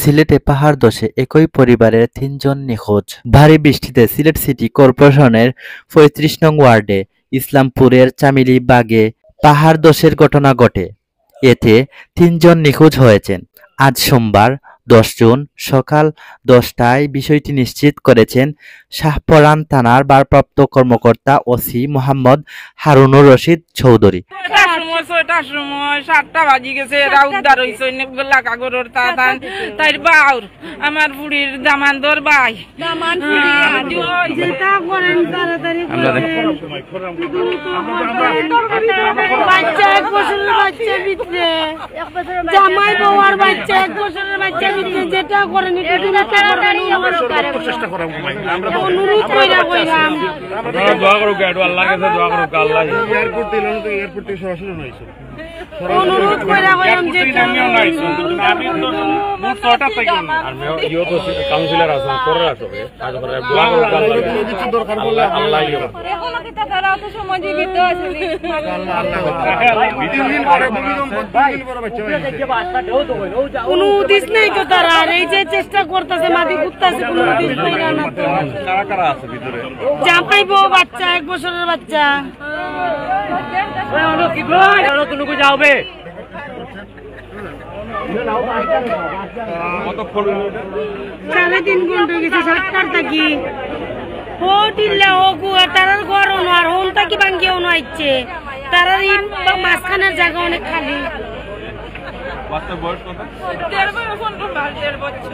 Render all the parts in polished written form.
সিলেটে পাহাড় ধসে একই পরিবারের ৩ জন নিখোঁজ। ভারী বৃষ্টিতে সিলেট সিটি কর্পোরেশনের ৩৫ নং ওয়ার্ডে ইসলামপুরের চামিলি বাগে পাহাড় ধসের ঘটনা ঘটে। এতে ৩ জন নিখোঁজ হয়েছেন। আজ সোমবার ১০ জুন সকাল ১০টায় বিষয়টি নিশ্চিত করেছেন শাহপরান থানার ভারপ্রাপ্ত কর্মকর্তা ওসি মোহাম্মদ হারুনুর রশিদ চৌধুরী। ৬টার সময় ৭টা বাজি গেছে, এরা উদ্ধার হয়েছে অনেকগুলা কাগরের তাই বাউর আমার বুড়ির দামানদর ভাই বাচ্চা ১ বছরের বাচ্চা ভিতরে জামাই বউ আর বাচ্চা ১ বছরের বাচ্চা ভিতরে যেটা করেন অনুরোধ কইরা কইরাম দোয়া করুক আল্লাহর কাছে দোয়া করুক আল্লাহ এয়ারপোর্ট দিল না তো এয়ারপোর্ট থেকে সরাসরি নইছে অনুরোধ কইরা কইরাম যেটা আমিও নাইছো আমি তো মোট ৬টা থেকে আর ইও তো কাউন্সিলর আছে করে রাখবে আজ করে দোয়া করুক আল্লাহ কিছু দরকার বললে আল্লাহ এখন কি তারা তো সময় জীবিত আছে আল্লাহ দিন পরে ভূমিকম্প দিন পরে বাচ্চা কোনো উদ্দেশ নাই তো তারা আর এই যে চেষ্টা করতেছে মাটি কুত্তাছে কোনো উদ্দেশ কইরা না তো কারা কারা আছে ভিতরে জামাই বউ বাচ্চা ১ বছরের বাচ্চা ওই কি ভাই আর তো লুকু যাবে কত ফল 3.5 ঘন্টা গেছে 7টার থেকে হোটিলে ওগু তারার ঘর আর হোনটা কি ভাঙ্গিও নাইছে তারার মাঝখানের জায়গা অনেক খালি। বাচ্চার বয়স কত? 1.5 বছর।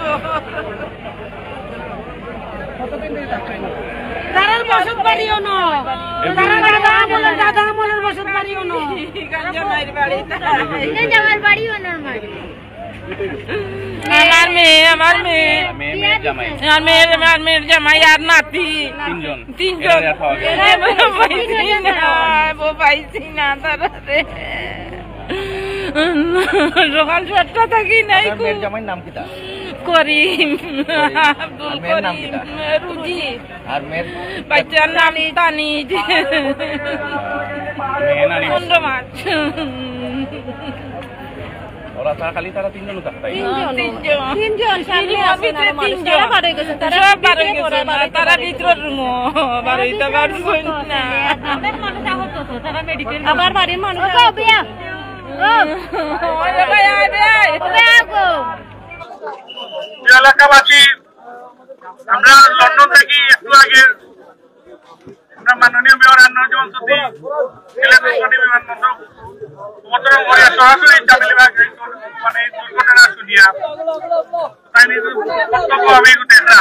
তারার বসত বাড়িও না, দাদা আমলের বসত বাড়িও না, জামাইয়ের বাড়িও না। আমার মেয়ের জামাই আর নাতি 3 জন পাইছি না তারা সকাল 7টা থাকি নাই। জামাইয়ের নাম কি? করিম আব্দুল করিম রুজি আর মেয়ের বাচ্চার নাম তানিজ। ওরা খালি তারা 3 জন থাকতো। 3 জন তারা ভিতরের রুম বাড়িতে পারছেন না। আবার বাড়ির মানুষ এলাকাবাসী আমরা লন্ডন থেকে একটু আগে আমরা মাননীয় মেয়র আনোয়ারুজ্জামান চৌধুরী সিলেট বিমানবন্দর অবতরণ করে সরাসরি চামিলিবাগ মানে দুর্ঘটনা শুনিয়া তাই বক্তব্য আমি দেখা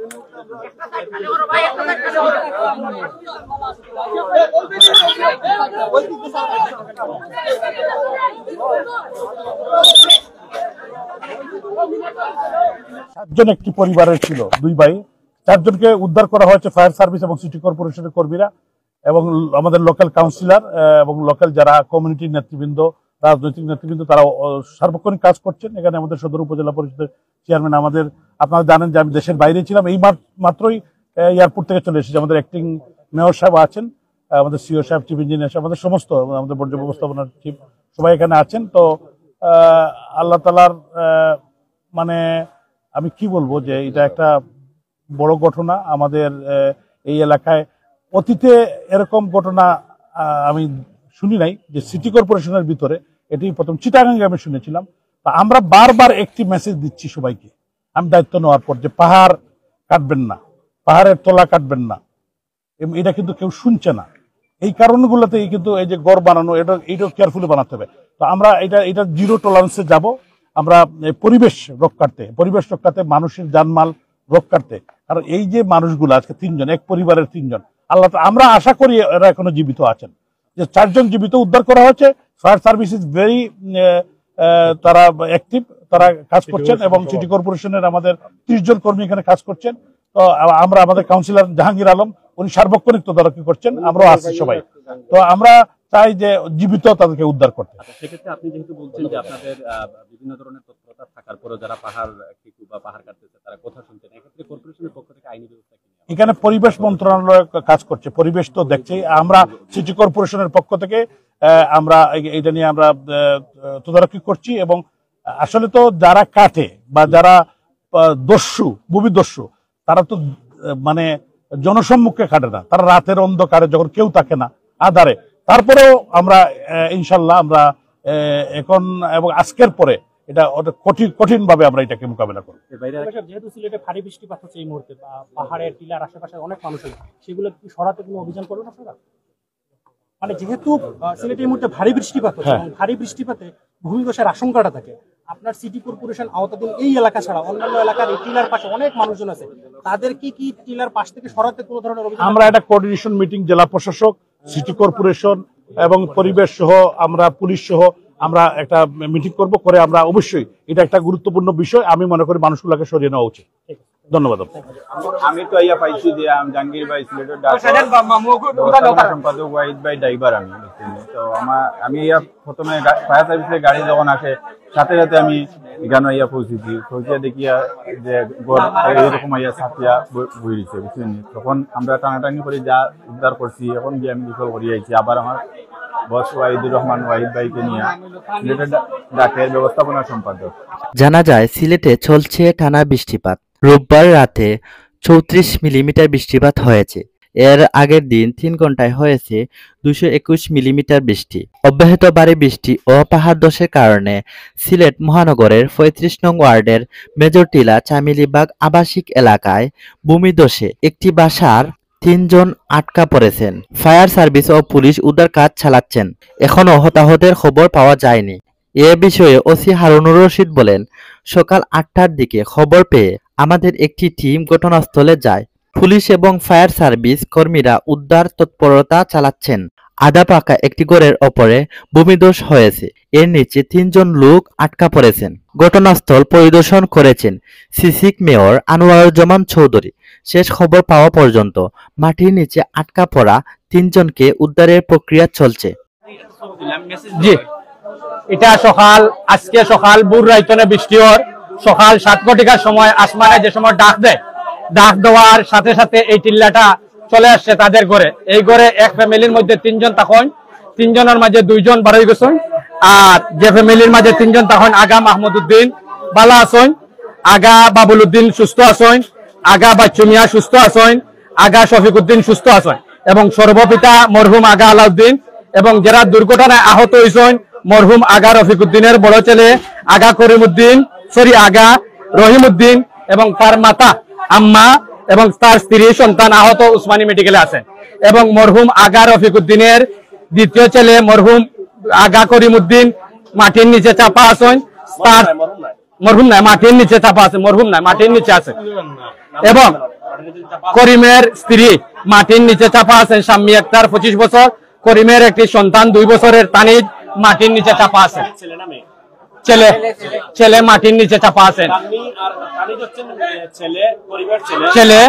সাতজন একটি পরিবারের ছিল, 2 ভাই। 4 জনকে উদ্ধার করা হয়েছে ফায়ার সার্ভিস এবং সিটি কর্পোরেশনের কর্মীরা এবং আমাদের লোকাল কাউন্সিলর এবং লোকাল যারা কমিউনিটির নেতৃবৃন্দ, রাজনৈতিক নেতৃবৃন্দ, তারা সার্বক্ষণিক কাজ করছেন। এখানে আমাদের সদর উপজেলা পরিষদের চেয়ারম্যান, আমাদের আপনারা জানেন যে আমি দেশের বাইরে ছিলাম, এই মাত্রই এয়ারপোর্ট থেকে চলে এসেছি। আমাদের অ্যাক্টিং মেয়র সাহেব আছেন, আমাদের সিও সাহেব, চিফ ইঞ্জিনিয়ার সাহেব, আমাদের সমস্ত আমাদের বর্জ্য ব্যবস্থাপনার চিফ সবাই এখানে আছেন। তো আল্লাহ তাআলার মানে আমি কি বলবো যে এটা একটা বড় ঘটনা। আমাদের এই এলাকায় অতীতে এরকম ঘটনা আমি শুনি নাই যে সিটি কর্পোরেশনের ভিতরে, এটি প্রথম চিটাগাঙ্গে আমি শুনেছিলাম। তা আমরা বারবার একটি মেসেজ দিচ্ছি সবাইকে, আমি দায়িত্ব নেওয়ার পর, যে পাহাড় কাটবেন না, পাহাড়ের তলা কাটবেন না। এটা কিন্তু কেউ শুনছে না। এই কারণগুলোতে কিন্তু এই যে গড় বানানো, এটা কেয়ারফুলি বানাতে হবে। তো আমরা এটা 0 টলারেন্সে যাব। আমরা পরিবেশ রক্ষার্থে মানুষের জানমাল রক্ষার্থে, কারণ এই যে মানুষগুলো আজকে 3 জন, এক পরিবারের 3 জন, আল্লাহ আমরা আশা করি এরা এখনো জীবিত আছেন। যে 4 জন জীবিত উদ্ধার করা হয়েছে। ফায়ার সার্ভিস ইজ ভেরি তারা অ্যাক্টিভ, তারা কাজ করছেন এবং সিটি কর্পোরেশনের আমাদের 30 জন কর্মী এখানে কাজ করছেন। তো আমরা আমাদের কাউন্সিলর জাহাঙ্গীর আলম, উনি সার্বক্ষণিক তদারকি করছেন, আমরাও আছি সবাই। তো আমরা চাই যে জীবিত তাদেরকে উদ্ধার করতে। সেক্ষেত্রে আপনি যেহেতু বলছেন যে আপনাদের বিভিন্ন ধরনের তৎপরতা থাকার পরেও যারা পাহাড় কাটতেছে তারা কথা শুনছেন, এক্ষেত্রে কর্পোরেশনের পক্ষ থেকে আইনি ব্যবস্থা কি? এখানে পরিবেশ মন্ত্রণালয় কাজ করছে, পরিবেশ তো দেখছি। আমরা সিটি কর্পোরেশনের পক্ষ থেকে আমরা এটা নিয়ে আমরা তদারকি করছি এবং আসলে তো যারা কাটে বা যারা দস্যু ভূমিদস্যু তারা তো মানে জনসম্মুখে খাটে না, তারা রাতের অন্ধকারে যখন কেউ থাকে না আধারে, তারপরেও আমরা ইনশাল্লাহ আমরা এখন এবং আজকের পরে এটা কঠিন ভাবে আমরা এটাকে মোকাবেলা করব। যেহেতু সিলেটে ভারী বৃষ্টিপাত হচ্ছে এই মুহূর্তে, পাহাড়ের টিলার আশেপাশে অনেক মানুষ, সেগুলো কি সরাতে কোনো অভিযান করবেন আপনারা? মানে যেহেতু সিলেটে এই মুহূর্তে ভারী বৃষ্টিপাত হচ্ছে, ভারী বৃষ্টিপাতে ভূমিধসের আশঙ্কাটা থাকে, আপনার সিটি কর্পোরেশন আওতাধীন এই এলাকা ছাড়া অন্যান্য এলাকার এই টিলার পাশে অনেক মানুষজন আছে, তাদের কি টিলার পাশ থেকে সরাতে কোনো ধরনের অভিযান? আমরা একটা কোঅর্ডিনেশন মিটিং জেলা প্রশাসক, সিটি কর্পোরেশন এবং পরিবেশ সহ আমরা পুলিশ সহ আমরা একটা মিটিং করব, করে আমরা অবশ্যই এটা একটা গুরুত্বপূর্ণ বিষয়, আমি মনে করি মানুষগুলোকে সরিয়ে নেওয়া উচিত। ধন্যবাদ। আমি তো ইয়া পাইছি যে জাহাঙ্গীর ভাই সিলেটের সম্পাদক ওয়াহিদ ভাই ড্রাইভার, তো আমি প্রথমে ফায়ার সার্ভিসের গাড়ি যখন আসে সাথে সাথে আমি এখানে ইয়া পৌঁছেছি, পৌঁছে দেখিয়া যে এরকম ইয়া ছাপিয়া বই দিচ্ছে বুঝছেন, তখন আমরা টানাটানি করে যা উদ্ধার করছি, এখন গিয়ে আমি বিফল করিয়ে আইছি। আবার আমার বস ওয়াহিদুর রহমান ওয়াহিদ ভাইকে নিয়ে সিলেটের ডাকের ব্যবস্থাপনা সম্পাদক। জানা যায় সিলেটে চলছে টানা বৃষ্টিপাত। রোববার রাতে 34 মিলিমিটার বৃষ্টিপাত হয়েছে। এর আগের দিন 3 ঘন্টায় হয়েছে 221 মিলিমিটার বৃষ্টি। অব্যাহত ভারী বৃষ্টি ও পাহাড় ধসের কারণে সিলেট মহানগরের 35 নং ওয়ার্ডের মেজরটিলা চামিলিবাগ আবাসিক এলাকায় ভূমিধসে একটি বাসার 3 জন আটকা পড়েছেন। ফায়ার সার্ভিস ও পুলিশ উদ্ধার কাজ চালাচ্ছেন। এখনো হতাহতের খবর পাওয়া যায়নি। এ বিষয়ে ওসি হারুনুর রশিদ বলেন, সকাল 8টার দিকে খবর পেয়ে আমাদের একটি টিম ঘটনাস্থলে যায়। পুলিশ এবং ফায়ার সার্ভিস কর্মীরা উদ্ধার তৎপরতা চালাচ্ছেন। আধা পাকা একটি ঘরের ওপরে ভূমিধস হয়েছে। এর নিচে 3 জন লোক আটকা পড়েছেন। ঘটনাস্থল পরিদর্শন করেছেন সিসিক মেয়র আনোয়ারুজ্জামান চৌধুরী। শেষ খবর পাওয়া পর্যন্ত মাটির নিচে আটকা পড়া 3 জনকে উদ্ধারের প্রক্রিয়া চলছে। জি, এটা আজকে সকাল বুর রাইতনে বৃষ্টি হওয়ার সকাল 7 ঘটিকার সময় আসমানে যে সময় ডাক দেওয়ার সাথে সাথে এই টিল্লাটা চলে আসছে তাদের ঘরে। এই ঘরে এক ফ্যামিলির মধ্যে 3 জন তখন, 3 জনের মাঝে 2 জন বাড়ি গেছেন, আর যে ফ্যামিলির মাঝে 3 জন তখন আগা মাহমুদ উদ্দিন বালা আসেন, আগা বাবুল উদ্দিন সুস্থ আসেন, আগা বাচ্চু মিয়া সুস্থ আসেন, আগা শফিক উদ্দিন সুস্থ আসেন এবং সর্বপিতা মরহুম আগা আলাউদ্দিন এবং যারা দুর্ঘটনায় আহত হয়েছেন মরহুম আগা রফিক উদ্দিনের বড় ছেলে আগা আগা রহিম উদ্দিন এবং তার মাতা আম্মা এবং তার স্ত্রী সন্তান আহত উসমানী মেডিকেলে আছেন এবং মরহুম আগা রফিক উদ্দিনের দ্বিতীয় ছেলে মরহুম আগা করিম উদ্দিন মাটির নিচে চাপা আছেন। মরহুম নাই, মাটির নিচে চাপা আছে, মরহুম নাই, মাটির নিচে আছে এবং করিমের স্ত্রী মাটির নিচে চাপা আছেন শাম্মী আক্তার 25 বছর। করিমের একটি সন্তান 2 বছরের তানিজ মাটির নিচে চাপা আছেন। ছেলে মাটির নিচে চাপা আছেন। ছেলে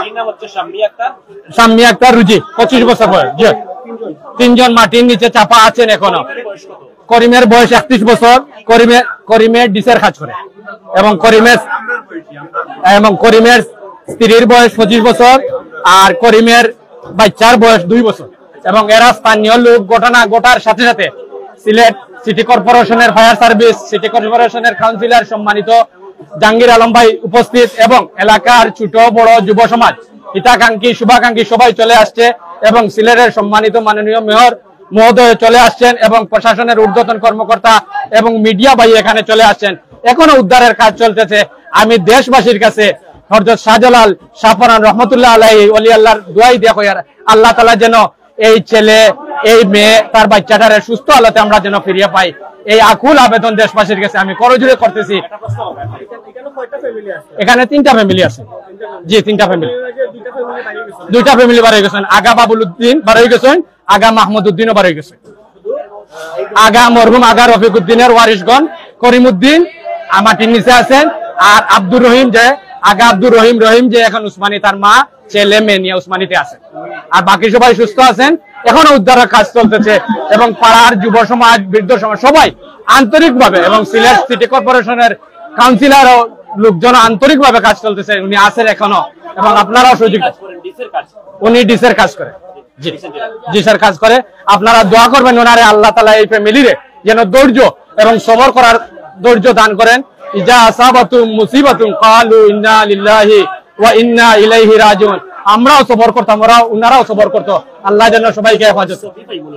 শাম্মী আক্তার রুজি 25 বছর বয়স। 3 জন মাটির নিচে চাপা আছেন এখনো। করিমের বয়স 31 বছর। করিমের ডিসের কাজ করে এবং করিমের স্ত্রীর বয়স 25 বছর আর করিমের বাচ্চার বয়স 2 বছর এবং এরা স্থানীয় লোক। ঘটনা ঘটার সাথে সাথে সিলেট সিটি কর্পোরেশনের ফায়ার সার্ভিস, সিটি কর্পোরেশনের কাউন্সিলর সম্মানিত জাহাঙ্গীর আলম ভাই উপস্থিত এবং এলাকার ছোট বড় যুব সমাজ, হিতাকাঙ্ক্ষী শুভাকাঙ্ক্ষী সবাই চলে আসছে এবং সিলেটের সম্মানিত মাননীয় মেয়র মহোদয় চলে আসছেন এবং প্রশাসনের ঊর্ধ্বতন কর্মকর্তা এবং মিডিয়া ভাই এখানে চলে আসছেন। এখনো উদ্ধারের কাজ চলতেছে। আমি দেশবাসীর কাছে হযরত শাহজালাল শাহপরান রহমতুল্লাহ আলাইহি ওলি আল্লাহর দোয়াই দিয়া কই আল্লাহ তাআলা যেন এই ছেলে এই মেয়ে তার বাচ্চাটারে সুস্থ আলোতে আমরা যেন ফিরিয়ে পাই, এই আকুল আবেদন দেশবাসীর কাছে আমি করজোড়ে করতেছি। এখানে 3টা ফ্যামিলি আছে। জি, 3টা ফ্যামিলি, 2টা ফ্যামিলি বাড়ি গেছেন। আগা বাবুল উদ্দিন বাড়ি গেছেন, আগা মাহমুদ উদ্দিনও বাড়ি গেছে। আগা মরহুম আগা রফিক উদ্দিনের ওয়ারিশগণ করিম উদ্দিন মাটির নিচে আছেন আর আব্দুর রহিম যে আগা আব্দুর রহিম যে এখন উসমানী তার মা ছেলে মেয়ে নিয়ে উসমানীতে আছেন আর বাকি সবাই সুস্থ আছেন। এখনো উদ্ধারের কাজ চলতেছে এবং পাড়ার যুব সমাজ, বৃদ্ধ সমাজ সবাই আন্তরিকভাবে এবং সিলেট সিটি কর্পোরেশনের কাউন্সিলর ও লোকজন আন্তরিকভাবে কাজ চলতেছে। উনি আছেন এখনো এবং আপনারাও সুযোগ, উনি ডিসের কাজ করে, জি স্যার কাজ করে। আপনারা দোয়া করবেন ওনারে আল্লাহ তাআলা এই ফ্যামিলিরে যেন ধৈর্য এবং সবর করার ধৈর্য দান করেন ইজা আসাবাতুম মুসিবাতুন ক্বালু ইন্না লিল্লাহি ওয়া ইন্না ইলাইহি রাজিউন। আমরাও সবর করতাম, ওনারাও সবর করতো। আল্লাহ যেন সবাইকে হেফাজত